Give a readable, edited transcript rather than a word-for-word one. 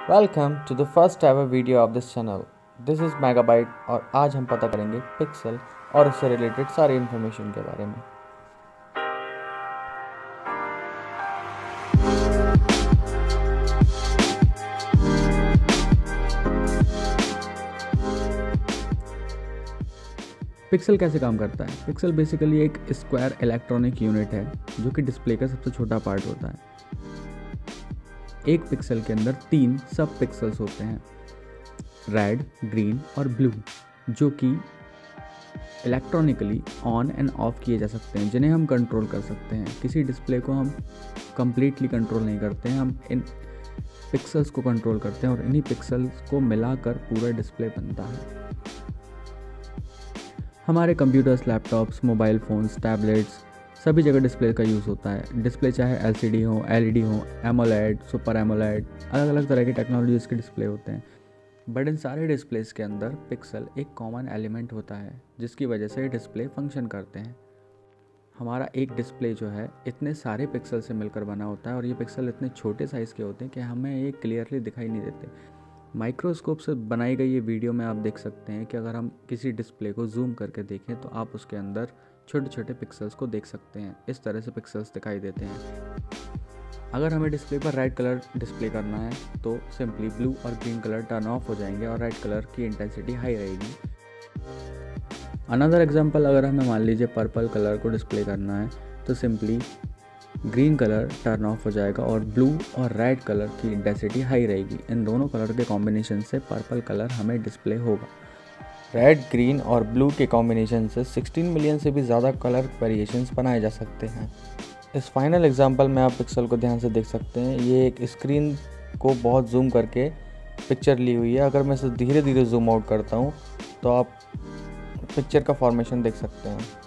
Welcome to the first ever video of this channel. This is Megabyte और आज हम पता करेंगे पिक्सल और उससे रिलेटेड सारी इन्फॉर्मेशन के बारे में। पिक्सल कैसे काम करता है? पिक्सल बेसिकली एक स्क्वायर इलेक्ट्रॉनिक यूनिट है जो कि डिस्प्ले का सबसे छोटा पार्ट होता है। एक पिक्सल के अंदर 3 सब पिक्सल्स होते हैं, रेड, ग्रीन और ब्लू, जो कि इलेक्ट्रॉनिकली ऑन एंड ऑफ किए जा सकते हैं, जिन्हें हम कंट्रोल कर सकते हैं। किसी डिस्प्ले को हम कंप्लीटली कंट्रोल नहीं करते हैं, हम इन पिक्सल्स को कंट्रोल करते हैं और इन्हीं पिक्सल्स को मिलाकर पूरा डिस्प्ले बनता है। हमारे computers, laptops, mobile phones, tablets सभी जगह डिस्प्ले का यूज़ होता है। डिस्प्ले चाहे LCD हो, LED हो, एमोलेड, सुपर एमोलेड, अलग अलग तरह की टेक्नोलॉजीज़ के डिस्प्ले होते हैं। बट इन सारे डिस्प्लेस के अंदर पिक्सल एक कॉमन एलिमेंट होता है जिसकी वजह से डिस्प्ले फंक्शन करते हैं। हमारा एक डिस्प्ले जो है इतने सारे पिक्सल से मिलकर बना होता है और ये पिक्सल इतने छोटे साइज़ के होते हैं कि हमें ये क्लियरली दिखाई नहीं देते। माइक्रोस्कोप से बनाई गई ये वीडियो में आप देख सकते हैं कि अगर हम किसी डिस्प्ले को जूम करके देखें तो आप उसके अंदर छोटे छोटे पिक्सल्स को देख सकते हैं। इस तरह से पिक्सल्स दिखाई देते हैं। अगर हमें डिस्प्ले पर रेड कलर डिस्प्ले करना है तो सिंपली ब्लू और ग्रीन कलर टर्न ऑफ हो जाएंगे और रेड कलर की इंटेंसिटी हाई रहेगी। अनदर एग्जांपल, अगर हमें मान लीजिए पर्पल कलर को डिस्प्ले करना है तो simply green colour turn off हो जाएगा और ब्लू और रेड कलर की इंटेंसिटी हाई रहेगी। इन दोनों कलर के कॉम्बिनेशन से पर्पल कलर हमें डिस्प्ले होगा। रेड, ग्रीन और ब्लू के कॉम्बिनेशन से 16 मिलियन से भी ज़्यादा कलर वेरिएशंस बनाए जा सकते हैं। इस फाइनल एग्जांपल में आप पिक्सल को ध्यान से देख सकते हैं। ये एक स्क्रीन को बहुत जूम करके पिक्चर ली हुई है। अगर मैं इसे धीरे धीरे जूम आउट करता हूँ तो आप पिक्चर का फॉर्मेशन देख सकते हैं।